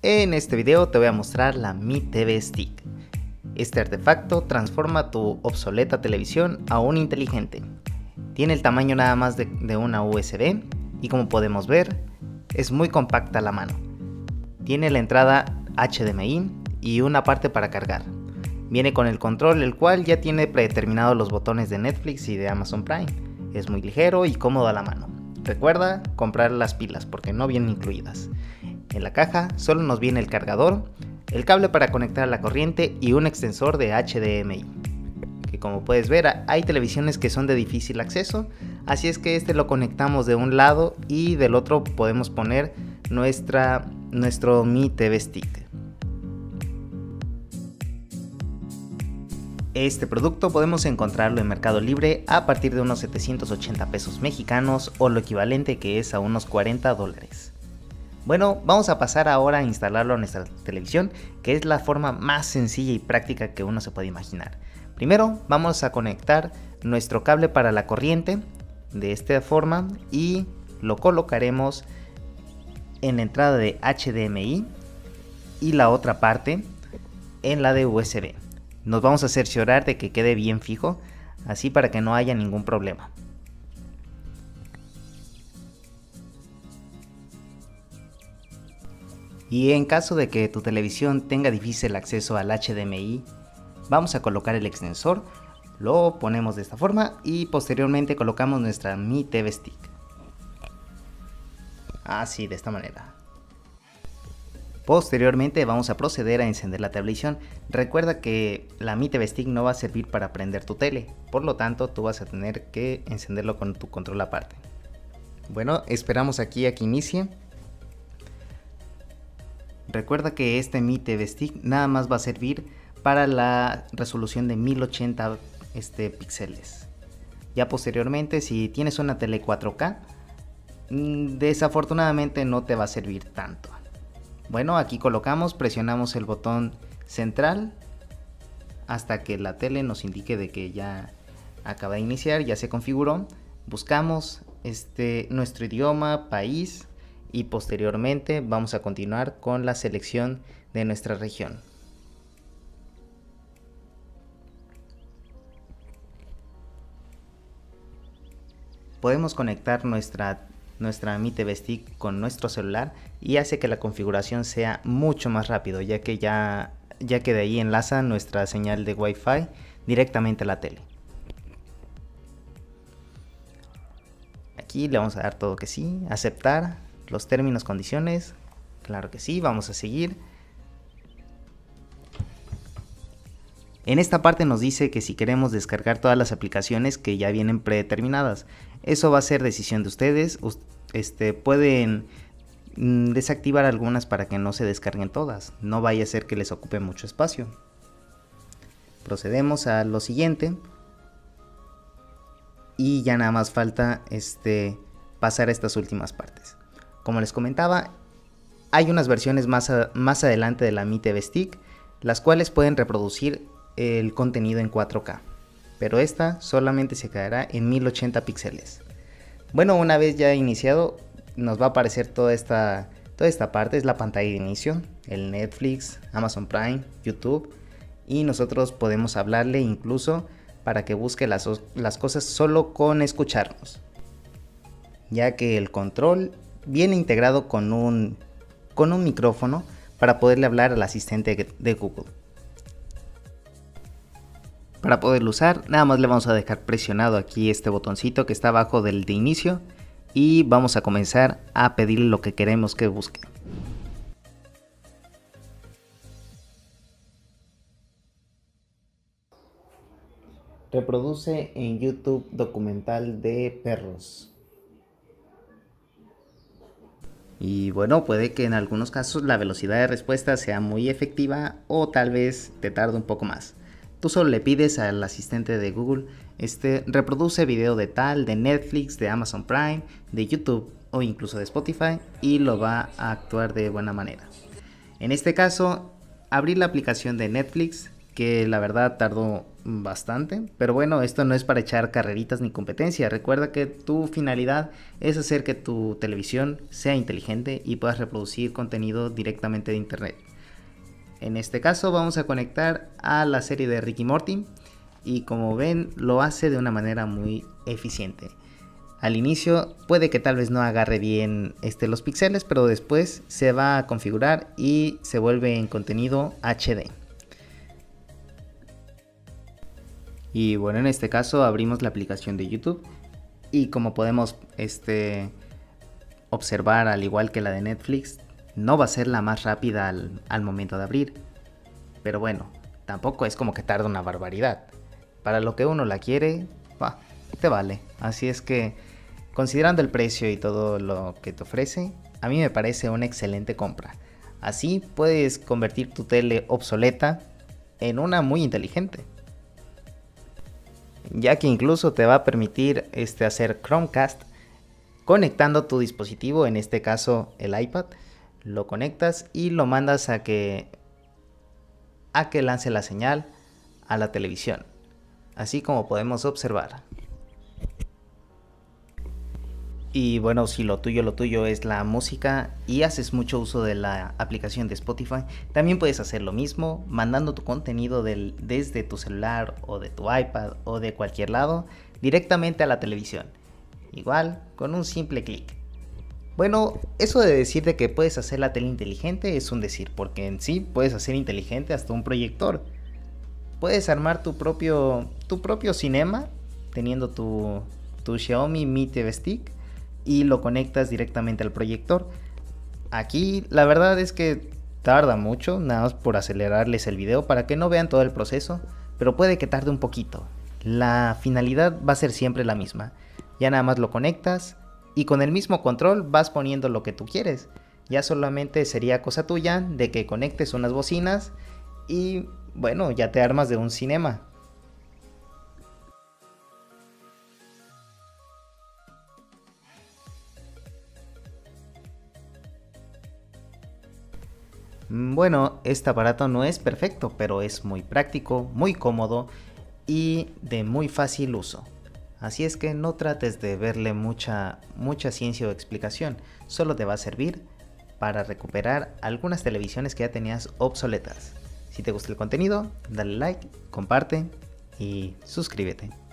En este video te voy a mostrar la Mi TV Stick. Este artefacto transforma tu obsoleta televisión a un inteligente. Tiene el tamaño nada más de una USB y como podemos ver es muy compacta a la mano. Tiene la entrada HDMI y una parte para cargar. Viene con el control, el cual ya tiene predeterminados los botones de Netflix y de Amazon Prime. Es muy ligero y cómodo a la mano. Recuerda comprar las pilas porque no vienen incluidas. En la caja solo nos viene el cargador, el cable para conectar a la corriente y un extensor de HDMI. Que como puedes ver hay televisiones que son de difícil acceso, así es que este lo conectamos de un lado y del otro podemos poner nuestro Mi TV Stick. Este producto podemos encontrarlo en Mercado Libre a partir de unos 780 pesos mexicanos o lo equivalente que es a unos 40 dólares. Bueno, vamos a pasar ahora a instalarlo a nuestra televisión, que es la forma más sencilla y práctica que uno se puede imaginar. Primero vamos a conectar nuestro cable para la corriente de esta forma y lo colocaremos en la entrada de HDMI y la otra parte en la de USB. Nos vamos a cerciorar de que quede bien fijo, así para que no haya ningún problema. Y en caso de que tu televisión tenga difícil acceso al HDMI, vamos a colocar el extensor, lo ponemos de esta forma y posteriormente colocamos nuestra Mi TV Stick. Así, de esta manera. Posteriormente vamos a proceder a encender la televisión. Recuerda que la Mi TV Stick no va a servir para prender tu tele, por lo tanto tú vas a tener que encenderlo con tu control aparte. Bueno, esperamos aquí a que inicie. Recuerda que este Mi TV Stick nada más va a servir para la resolución de 1080 píxeles. Ya posteriormente, si tienes una tele 4K, desafortunadamente no te va a servir tanto. Bueno, aquí colocamos, presionamos el botón central hasta que la tele nos indique de que ya acaba de iniciar, ya se configuró. Buscamos nuestro idioma, país y posteriormente vamos a continuar con la selección de nuestra región. Podemos conectar nuestra Mi TV Stick con nuestro celular y hace que la configuración sea mucho más rápido, ya que de ahí enlaza nuestra señal de Wi-Fi directamente a la tele. Aquí le vamos a dar todo que sí, aceptar los términos, condiciones, claro que sí, vamos a seguir. En esta parte nos dice que si queremos descargar todas las aplicaciones que ya vienen predeterminadas. Eso va a ser decisión de ustedes. Pueden desactivar algunas para que no se descarguen todas. No vaya a ser que les ocupe mucho espacio. Procedemos a lo siguiente. Y ya nada más falta pasar a estas últimas partes. Como les comentaba, hay unas versiones más adelante de la Mi TV Stick, las cuales pueden reproducir el contenido en 4K, pero esta solamente se quedará en 1080 píxeles. Bueno, una vez ya iniciado nos va a aparecer toda esta parte, es la pantalla de inicio, el Netflix, Amazon Prime, YouTube, y nosotros podemos hablarle incluso para que busque las cosas solo con escucharnos, ya que el control viene integrado con un micrófono para poderle hablar al asistente de Google. Para poderlo usar, nada más le vamos a dejar presionado aquí este botoncito que está abajo del de inicio y vamos a comenzar a pedirle lo que queremos que busque. Reproduce en YouTube documental de perros. Y bueno, puede que en algunos casos la velocidad de respuesta sea muy efectiva o tal vez te tarde un poco más. Tú solo le pides al asistente de Google, reproduce video de tal, de Netflix, de Amazon Prime, de YouTube o incluso de Spotify y lo va a actuar de buena manera. En este caso, abrir la aplicación de Netflix que la verdad tardó bastante, pero bueno, esto no es para echar carreritas ni competencia. Recuerda que tu finalidad es hacer que tu televisión sea inteligente y puedas reproducir contenido directamente de internet. En este caso vamos a conectar a la serie de Rick y Morty y como ven lo hace de una manera muy eficiente. Al inicio puede que tal vez no agarre bien los píxeles, pero después se va a configurar y se vuelve en contenido HD. Y bueno, en este caso abrimos la aplicación de YouTube y como podemos observar, al igual que la de Netflix, no va a ser la más rápida al momento de abrir. Pero bueno, tampoco es como que tarda una barbaridad. Para lo que uno la quiere, te vale. Así es que, considerando el precio y todo lo que te ofrece, a mí me parece una excelente compra. Así puedes convertir tu tele obsoleta en una muy inteligente, ya que incluso te va a permitir hacer Chromecast conectando tu dispositivo, en este caso el iPad. Lo conectas y lo mandas a que lance la señal a la televisión, así como podemos observar. Y bueno, si lo tuyo es la música y haces mucho uso de la aplicación de Spotify, también puedes hacer lo mismo, mandando tu contenido desde tu celular o de tu iPad o de cualquier lado directamente a la televisión. Igual, con un simple clic. Bueno, eso de decir de que puedes hacer la tele inteligente es un decir, porque en sí puedes hacer inteligente hasta un proyector. Puedes armar tu propio cinema teniendo tu Xiaomi Mi TV Stick y lo conectas directamente al proyector. Aquí la verdad es que tarda mucho, nada más por acelerarles el video para que no vean todo el proceso, pero puede que tarde un poquito. La finalidad va a ser siempre la misma. Ya nada más lo conectas y con el mismo control vas poniendo lo que tú quieres. Ya solamente sería cosa tuya de que conectes unas bocinas y bueno, ya te armas de un cinema. Bueno, este aparato no es perfecto, pero es muy práctico, muy cómodo y de muy fácil uso. Así es que no trates de verle mucha ciencia o explicación, solo te va a servir para recuperar algunas televisiones que ya tenías obsoletas. Si te gusta el contenido, dale like, comparte y suscríbete.